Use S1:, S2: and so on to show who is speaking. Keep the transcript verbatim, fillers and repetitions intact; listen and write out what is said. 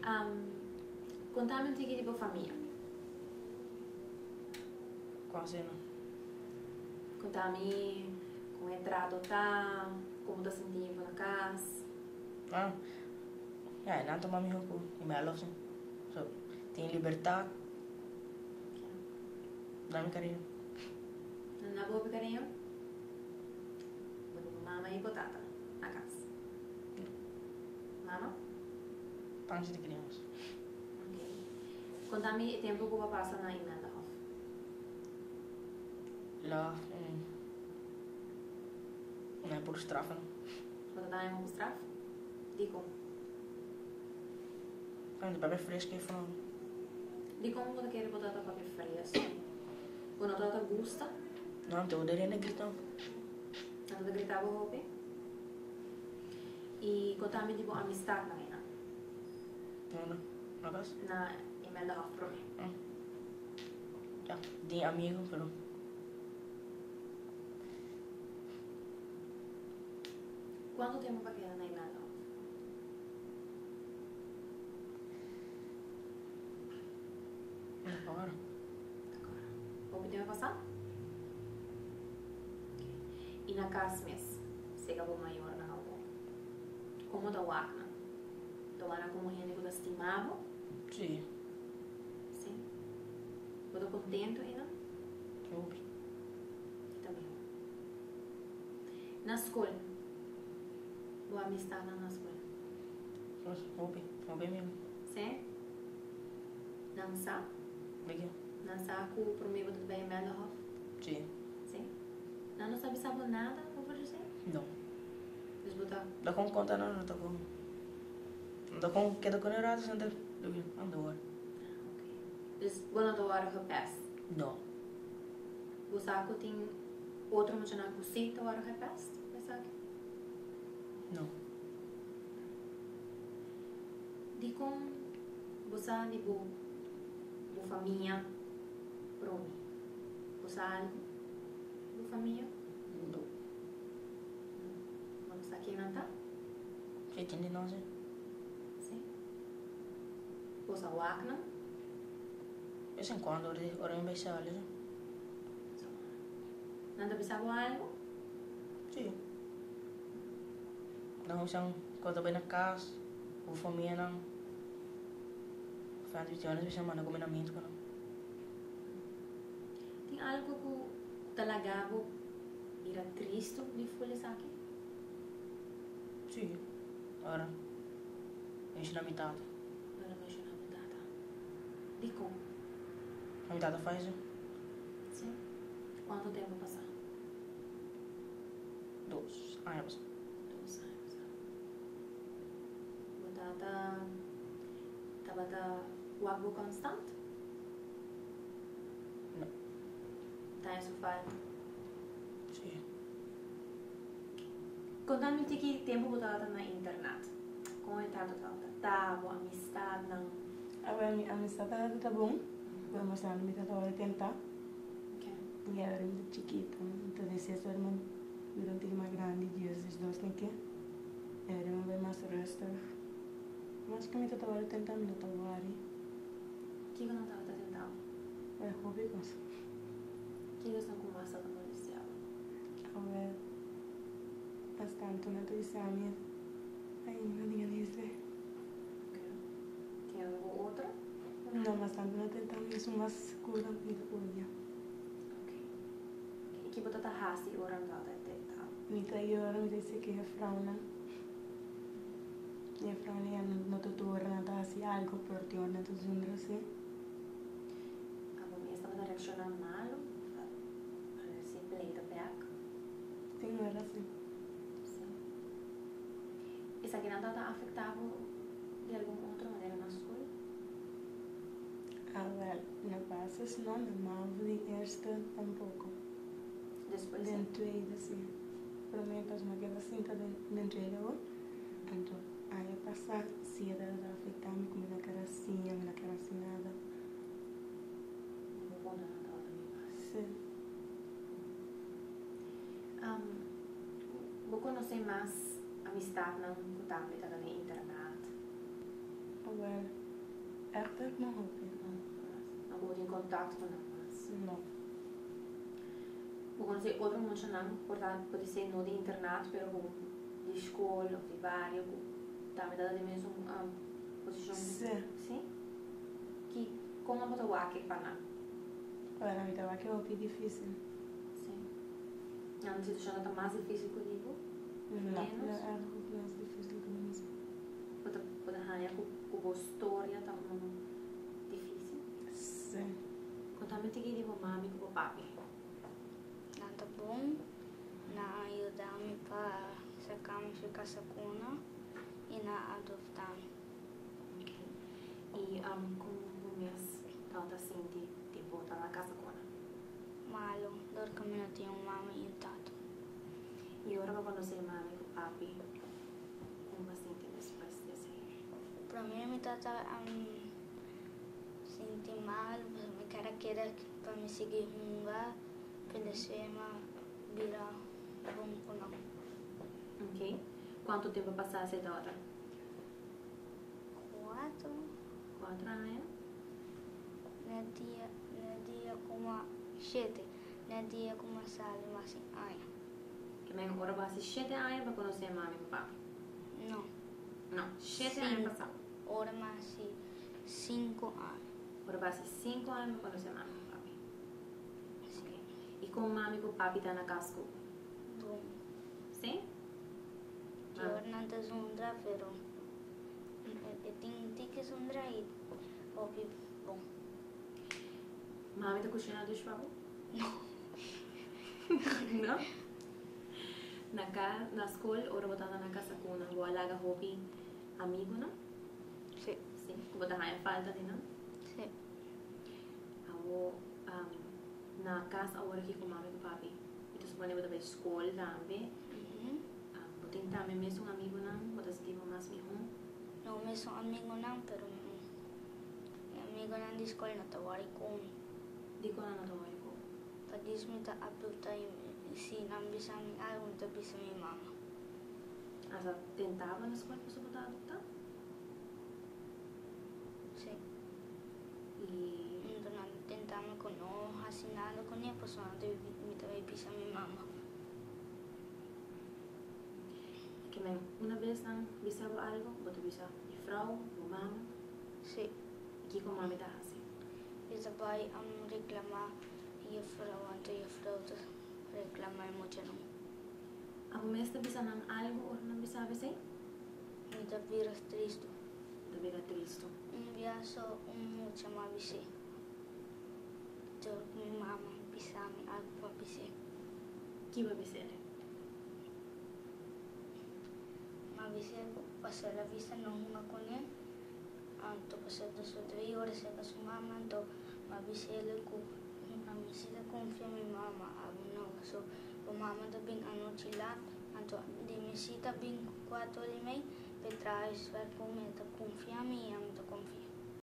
S1: Um, Contame um tique tipo família.
S2: Quase não.
S1: Contame como é trato tá, como tá sentindo na casa.
S2: Ah, ja, nada mami huku in mijn lof zijn. Zo, tem libertad. Dá-me carinho.
S1: Não dá boa carinho? Vou mama e batata na casa. Mama?
S2: Pança de criança.
S1: Ok. Contame o tempo que você passa na Imelda Hof.
S2: Lá, hum, não é por estrafa, não.
S1: Quando dá uma straf? Dico.
S2: Ah, de papel fresco e falando.
S1: Dico como você quer batata para fresco. Quando você gosta,
S2: Não, tem o dedo gritando.
S1: não você gritava hopi. E contame tipo amistad na ina.
S2: Não, não. Na casa?
S1: Na Imelda Hof pro.
S2: Hum. Ja, tem amigo, pero.
S1: Quanto tempo para quedar na Imelda Hof?
S2: Não, agora.
S1: Agora. Hopi tempo passar? E na casa mesmo, chega o maior na algo. Como da wakna? Doana como gente que estimava?
S2: Sim.
S1: Sim. Você contento ainda?
S2: Ouve.
S1: E também. Na escola. Boa amistade na escola.
S2: Ouve. Ouve mesmo.
S1: Sim? Não sabe?
S2: Liga.
S1: Não sabe que o primeiro do bem é Hof?
S2: Sim.
S1: Sim? Não sabe sabe nada, por dizer?
S2: Não.
S1: Deixa eu botar.
S2: Dá como contar, não, não, dá como. Não dá como, que dá com errado, você anda. Anda, ora.
S1: Ok. Dus, quando eu hora repete.
S2: Não.
S1: Você acha que tem outro emocional que sim, a hora repete? Pensa que?
S2: Não.
S1: De como você, tipo, a família, para mim. Você algo? A família?
S2: Não.
S1: Mas você aqui não está?
S2: Você entende, não, sim?
S1: Sim. Você wakna?
S2: De vez em quando, ora, ora em vez de olhar, sim?
S1: Não está pensando algo?
S2: Sim. Não, são quando bem na casa, o família não. Faz de horas, você manda combinamento com não.
S1: Tem algo que talagabo era triste de folha aqui?
S2: Sim. Ora, enche na metade.
S1: Agora me ajuda a mudar, tá? De como?
S2: A metade faz, sim?
S1: Sim. Quanto tempo passar?
S2: Dois. Ah, é você.
S1: Dois anos. Batata... Tabata... Wagbo constant?
S2: Não.
S1: Tá em sofá?
S2: Sim.
S1: Contame que tempo batata na internet. Como é tanto tanto? Tá, boa amistade, não?
S3: Agora, a amistade está bom. Vamos estar no meio da hora tentar.
S1: Ok.
S3: E era muito chiquita. Então, desse sua irmã, durante mais grande, dias dos dois, tem que. Era uma vez mais resta. Mas que me está hora tentar, me está hora.
S1: O que eu não estava tentando?
S3: É hobby, mas.
S1: O que eles não conversam com o policial?
S3: Agora, bastante na tua exame. Aí, não tinha nem isso.
S1: Ok. Tem algum outro?
S3: Não, bastante na tentar, mesmo mais cura, me dá podia.
S1: Ok. E que batata raça e orangada é tentar?
S3: Me está aí agora, me disse que é frauna. E a frauna é no tutor, não está assim, algo por ti, não está junto assim.
S1: A mãe estava na reação mal, para se pleita back.
S3: Sim, não era assim.
S1: Sim. Isso aqui não está afetado de alguma outra maneira na escola?
S3: Ah, well, não passa, senão não, de esta tampouco.
S1: Depois sim.
S3: Dentro aí, assim. Para mim, faz uma guerra assim, está dentro aí, então, aí passar, se era a afetar-me, como naquela assim, naquela assim, nada.
S1: Não vou contar nada também.
S3: Sim.
S1: Um, vou conhecer mais amistade não contábil na internet.
S3: Ah, wel echt uit mijn hoofd gegaan.
S1: Dan wordt in contact com elas.
S3: Não.
S1: Vou conhecer outro mundo não, portanto pode ser no de internato, pero com de escola, de vários, também dá de mesmo um, posição.
S3: Sim.
S1: Sim? Que como você vai aqui para lá?
S3: Olha, me estava que é um pouco difícil.
S1: Sim. É uma situação está mais difícil que digo.
S3: Não,
S1: Menos?
S3: não é algo mais difícil que mesmo.
S1: Pode pode ganhar com com a história tá muito difícil.
S3: Sim.
S1: Contame te que digo mami com o papi.
S4: Nada bom, na ajudar-me para sacar-me ficar sacuna e na adotar-me.
S1: Okay. E um, como o mês tá assim de de voltar na casa com ela.
S4: Malo, dor que eu tinha uma mãe e um tato.
S1: E agora para conhecer mami com o papi. Como assim tem depois desse?
S4: Para mim, me tata um, sentir mal, me cara que era para me seguir um lugar, para deixar virar bom com não.
S1: Ok. Quanto tempo passaste da outra?
S4: Quatro,
S1: Quatro anos.
S4: no dia, no dia como sete, no dia como sale, mas assim, ai,
S1: Que bem, agora vai ser sete anos para conhecer mami com o papi.
S4: não.
S1: Não, sete
S4: Sim.
S1: anos passado.
S4: Ora mais assim, cinco anos.
S1: Agora vai ser cinco anos para conhecer mami com o papi. Ok. E como mami com o papi tá na casa com
S4: Bom,
S1: sim?
S4: que ora não te zundra, pero eu tenho que zundra e ouvi bom.
S1: Mami tá cozinhando os papo?
S4: Não.
S1: Não? Na casa, na escola, ora botada na casa com uma boa laga hobby amigo, não?
S4: Sim.
S1: Sim. Que botar mais falta de não?
S4: Sim.
S1: Amo um, na casa agora aqui com mami e com papi. Então se pode botar para escola também.
S4: Uhum.
S1: Um, botar também mesmo um amigo não? Botar se tiver mais mesmo.
S4: Não me sou amigo não, pero amigo não de escola não trabalho com.
S1: Di ko na natawag ko.
S4: Padis me ta aputa e se não bisa me algo ta bisa me mama.
S1: Asa tentava na escola para botar adotar.
S4: Sim.
S1: E
S4: Então não tentamos com não assinado com nem pessoa não teve me também bisa me mama.
S1: que men una vez não bisava algo, botar bisa de frau, ou mama.
S4: Sim.
S1: E que com mami tá assim.
S4: Eu trabalho a reclamar e a frau antes e a frau reclamar muito não.
S1: A mês da bisa não algo ou não bisava assim?
S4: Me dá vira triste.
S1: Da vira triste.
S4: Um dia só um muito mais bise. Então minha mama bisa me algo para bise.
S1: Que vai ser?
S4: Mas bise passar a vista não uma com ele. Anto passar dos outros horas se com sua mama anto mas bise ele com a minha filha confia em minha mama a não so o mama da bem a noite lá anto de minha filha bem quatro e meia Petra vai comer, confia em mim, eu confio